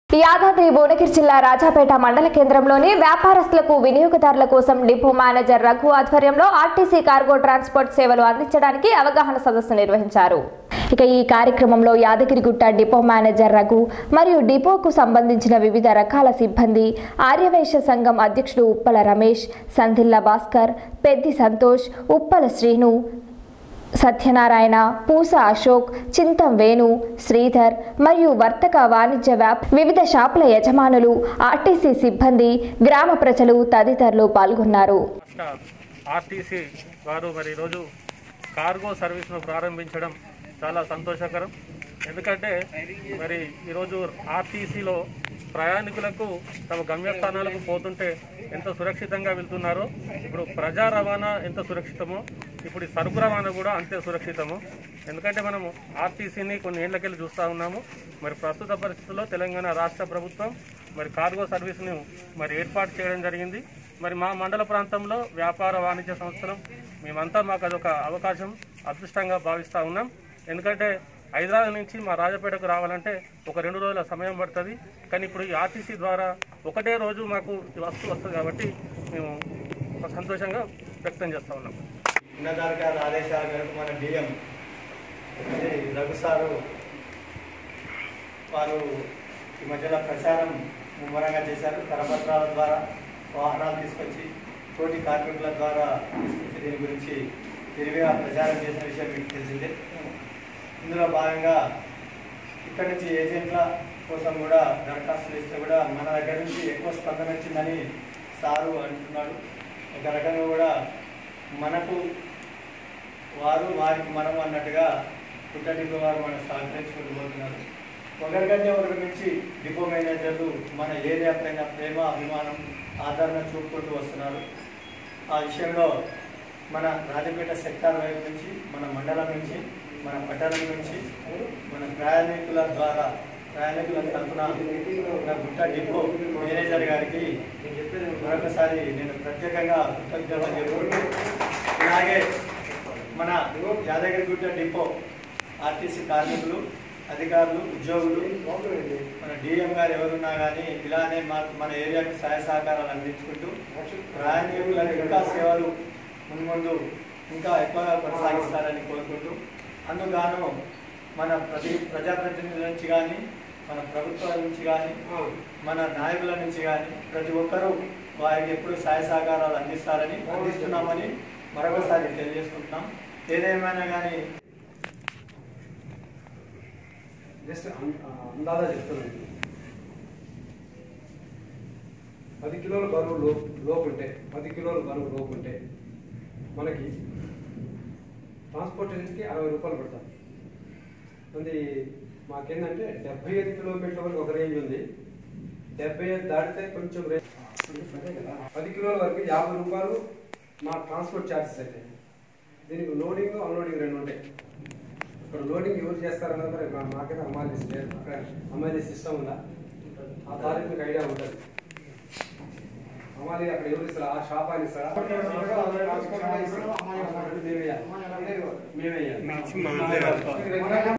యాదాద్రి భువనగిరి జిల్లా రాజాపేట మండల కేంద్రంలోని వ్యాపారస్తులకు వినియోగదారుల కోసం డిపో మేనేజర్ రఘు ఆధ్వర్యంలో ఆర్టీసీ కార్గో ట్రాన్స్పోర్ట్ సేవలు అందించడానికి అవగాహన సదస్సు నిర్వహించారు. ఈ కార్యక్రమంలో యాదగిరిగుట్ట డిపో మేనేజర్ రఘు మరియు డిపోకు సంబంధించిన వివిధ రకాల సిబ్బంది, ఆర్యవైశ్య సంఘం అధ్యక్షుడు ఉప్పల రమేష్, సంధిల్ల భాస్కర్, పెద్ది సంతోష్, ఉప్పల శ్రీను, సత్యనారాయణ, పూస అశోక్, చింతం వేణు, శ్రీధర్ మరియు వర్తక వాణిజ్య వివిధ షాపుల యజమానులు, ఆర్టీసీ సిబ్బంది, గ్రామ ప్రజలు తదితరులు పాల్గొన్నారు. ఆర్టీసీ వారు మరి రోజు కార్గో సర్వీస్ను ప్రారంభించడం చాలా సంతోషకరం. ఎందుకంటే మరి ఈరోజు ఆర్టీసీలో ప్రయాణికులకు తమ గమ్యస్థానాలకు పోతుంటే ఎంత సురక్షితంగా వెళ్తున్నారో, ఇప్పుడు ప్రజా రవాణా ఎంత సురక్షితమో ఇప్పుడు ఈ సరుకు రవాణా కూడా అంతే సురక్షితము. ఎందుకంటే మనము ఆర్టీసీని కొన్ని ఏళ్లకెళ్ళి చూస్తూ ఉన్నాము. మరి ప్రస్తుత పరిస్థితుల్లో తెలంగాణ రాష్ట్ర ప్రభుత్వం మరి కార్గో సర్వీస్ను మరి ఏర్పాటు చేయడం జరిగింది. మరి మా మండల ప్రాంతంలో వ్యాపార వాణిజ్య సంస్థలు మేమంతా మాకు అదొక అవకాశం, అదృష్టంగా భావిస్తూ ఉన్నాం. ఎందుకంటే హైదరాబాద్ నుంచి మా రాజపేటకు రావాలంటే ఒక 2 రోజుల సమయం పడుతుంది. కానీ ఇప్పుడు ఈ ఆర్టీసీ ద్వారా ఒకటే రోజు మాకు ఈ వస్తువు వస్తుంది కాబట్టి మేము సంతోషంగా వ్యక్తం చేస్తూ ఉన్నాం. ఉన్నతాధికారుల ఆదేశాల మేరకు మన డిఎం రఘు సారు వారు ఈ మధ్యలో ప్రచారం ముమ్మరంగా చేశారు. కరపత్రాల ద్వారా వాహనాలు తీసుకొచ్చి తోటి కార్మికుల ద్వారా తీసుకొచ్చి దీని గురించి విరివిగా ప్రచారం చేసిన విషయం మీకు తెలిసిందే. ఇందులో భాగంగా ఇక్కడి నుంచి ఏజెంట్ల కోసం కూడా దరఖాస్తులు ఇస్తే కూడా మన దగ్గర నుంచి ఎక్కువ స్పందన వచ్చిందని సారు అంటున్నాడు. ఒక రకంగా కూడా మనకు వారు వారికి మనం అన్నట్టుగా గుట్ట డిపో వారు మనం సహకరించుకుంటూ పోతున్నారు. ఒకరికంటే ఒకరి నుంచి డిపో మేనేజర్లు మన ఏరియా పైన ప్రేమ, అభిమానం, ఆదరణ చూపుకుంటూ వస్తున్నారు. ఆ విషయంలో మన రాజపేట సెక్టార్ వైపు నుంచి, మన మండలం నుంచి, మన పట్టణం నుంచి, మన ప్రయాణికుల తరఫున మన గుట్ట డిపో మేనేజర్ గారికి మరొకసారి నేను ప్రత్యేకంగా కృతజ్ఞతలు చెప్పుకుంటూ, అలాగే మన యాదగిరిగుట్ట డిపో ఆర్టీసీ కార్మికులు, అధికారులు, ఉద్యోగులు, మన డిఎం గారు ఎవరున్నా కానీ ఇలానే మన ఏరియాకు సహాయ సహకారాలు అందించుకుంటూ ప్రయాణికులకు ఇంకా సేవలు ముందు ఇంకా ఎక్కువగా కొనసాగిస్తారని కోరుకుంటూ, అందుకు మన ప్రజాప్రతినిధుల నుంచి కానీ, మన ప్రభుత్వాల నుంచి కానీ, మన నాయకుల నుంచి కానీ ప్రతి ఒక్కరూ వారికి ఎప్పుడు సహాయ సహకారాలు అందిస్తున్నామని మరొకసారి తెలియజేసుకుంటున్నాం. ఏదేమైనా కానీ జస్ట్ అందాజా చెప్తున్నాను. 10 కిలోల బరువు లోపుంటే 10 కిలోల బరువు లోపుంటే మనకి ట్రాన్స్పోర్టేషన్కి 60 రూపాయలు పడతాం. అది మాకేంటంటే 75 కిలోమీటర్ల వరకు ఒక రేంజ్ ఉంది. 75 దాటితే కొంచెం రేంజ్. 10 కిలోల వరకు 50 రూపాయలు మా ట్రాన్స్పోర్ట్ ఛార్జెస్ అయితే. దీనికి లోడింగ్, అన్లోడింగ్ 2 ఉంటాయి. ఇక్కడ లోడింగ్ ఎవరు చేస్తారన్నది మరి మాకైతే అమ్మాయి లేదు. అక్కడ అమ్మాయి సిస్టమ్ ఉందా? ఆ తారీఖు మీకు ఐడియా ఉంటుంది. అమ్మాయి అక్కడ ఎవరు ఇస్తారా? ఆ షాప్ అని ఇస్తారా? మేమే